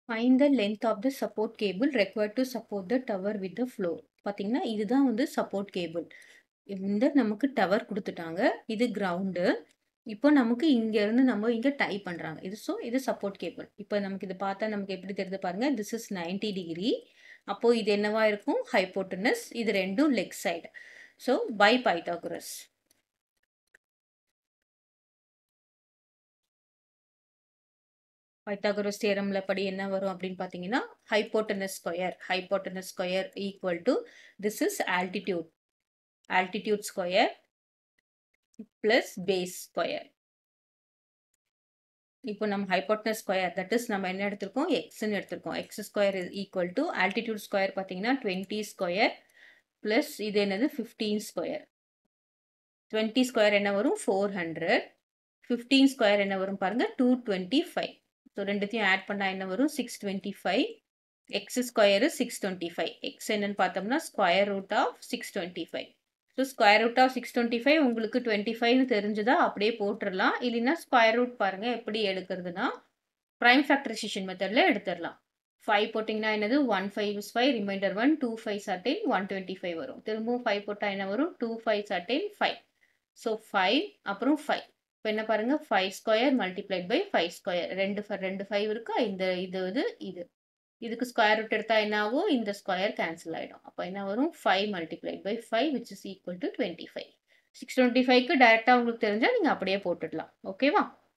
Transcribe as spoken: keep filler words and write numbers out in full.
Find the length of the support cable required to support the tower with the floor. பார்த்தீங்கன்னா இதுதான் வந்து support cable. இந்த நமக்கு tower கொடுத்துட்டாங்க. இது கிரவுண்டு. இப்போ நமக்கு இங்கேருந்து நம்ம இங்கே டை பண்ணுறாங்க. இது ஸோ இது சப்போர்ட் கேபிள். இப்போ நமக்கு இது பார்த்தா நமக்கு எப்படி தெரியுது பாருங்க. This is ninety degree. அப்போ இது என்னவா இருக்கும்? ஹைப்போட்டனஸ். இது ரெண்டும் leg side. So by Pythagoras. Pythagoras தியரம்ல படி என்ன வரும் அப்படின்னு பார்த்தீங்கன்னா hypotenuse square hypotenuse square equal to this is altitude altitude square plus base square. இப்போ நம்ம ஹைப்போட்டனஸ் ஸ்கொயர் தட் இஸ் நம்ம என்ன எடுத்திருக்கோம்? எக்ஸ்ன்னு எடுத்திருக்கோம். X square is equal to altitude square பார்த்தீங்கன்னா டுவெண்ட்டி ஸ்கொயர் பிளஸ் இது என்னது ஃபிஃப்டீன் ஸ்கொயர். டுவெண்ட்டி ஸ்கொயர் என்ன வரும்? Four hundred. ஃபிஃப்டீன் ஸ்கொயர் என்ன வரும் பாருங்க? Two twenty five. ஸோ ரெண்டுத்தையும் ஆட் பண்ணால் என்ன வரும்? Six twenty five. X square six twenty five. X என்னன்னு பார்த்தோம்னா square root of six twenty five. So square root of six twenty five உங்களுக்கு டுவெண்ட்டி ஃபைவ்னு தெரிஞ்சுதா அப்படியே போட்டுடலாம். இல்லைன்னா ஸ்கொயர் ரூட் பாருங்கள் எப்படி எடுக்கிறதுனா ப்ரைம் ஃபேக்டரைசேஷன் மெத்தடில் எடுத்துடலாம். ஃபைவ் போட்டிங்கன்னா என்னது? One five is five, remainder one, two five certain one twenty five வரும். திரும்பவும் ஃபைவ் போட்டால் என்ன வரும்? Two five certain five. So five அப்புறம் ஃபைவ். இப்போ என்ன பாருங்க? Five square multiplied by five square. ரெண்டு ரெண்டு ஃபைவ் இருக்கா? இந்த இது இது இது இதுக்கு ஸ்கொயர் ரூட் எடுத்தால் என்ன ஆகும்? இந்த ஸ்கொயர் கேன்சல் ஆகிடும். அப்போ என்ன வரும்? Five multiplied by five which is equal to twenty five. Six twenty ஃபைவ்க்கு டேரெக்டாக உங்களுக்கு தெரிஞ்சால் நீங்கள் அப்படியே போட்டுடலாம். ஓகேவா?